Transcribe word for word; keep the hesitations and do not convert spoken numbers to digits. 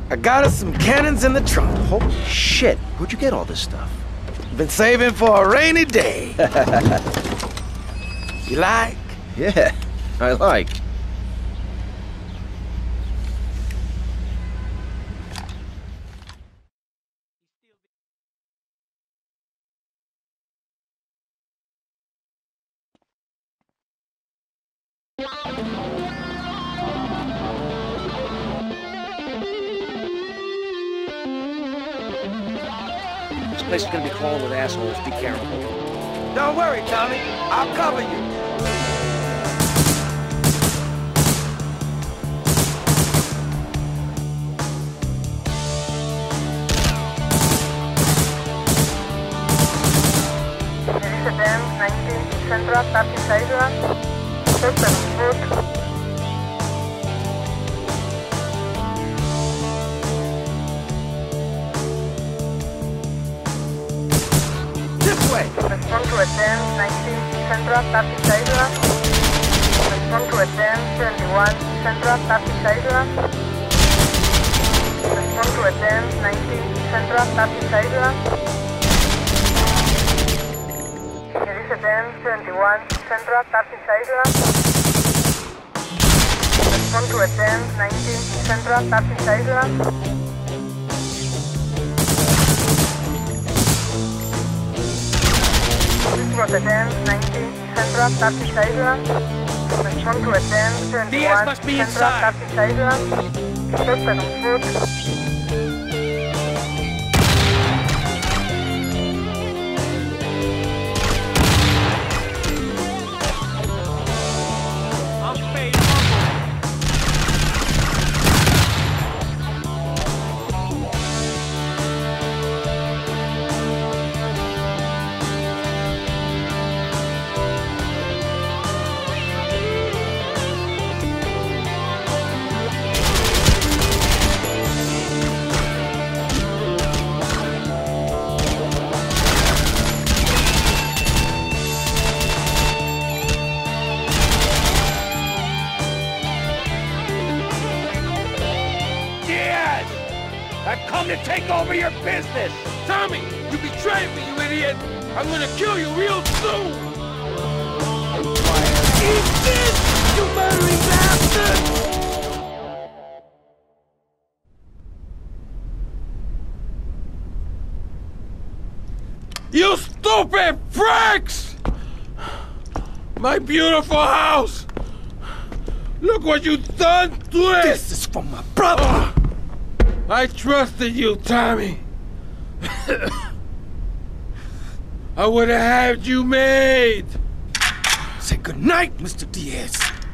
I got us some cannons in the trunk. Holy shit, where'd you get all this stuff? Been saving for a rainy day. You like? Yeah, I like. This place is gonna be crawling with assholes. Be careful. Don't worry, Tommy. I'll cover you. Elizabeth, nineteen Central, thirty-five, Doctor Foot. This way. Respond to a ten, nineteen Central, thirty-five. Respond to a ten, twenty-one Central, thirty-five. Respond to a ten, nineteen Central, thirty-five. Elizabeth, twenty-one Central, thirty-five. Respond to a ten, nineteen Central, thirty-five. This was a ten, nineteen Central, thirty-five. Respond to a ten, twenty-one must be Central, inside. thirty-five. Doctor on foot. I've come to take over your business! Tommy, you betrayed me, you idiot! I'm gonna kill you real soon! Eat this, you murdering bastard! You stupid pricks! My beautiful house! Look what you've done to it! This is for my brother! I trusted you, Tommy. I would have had you made. Say goodnight, Mister Diaz.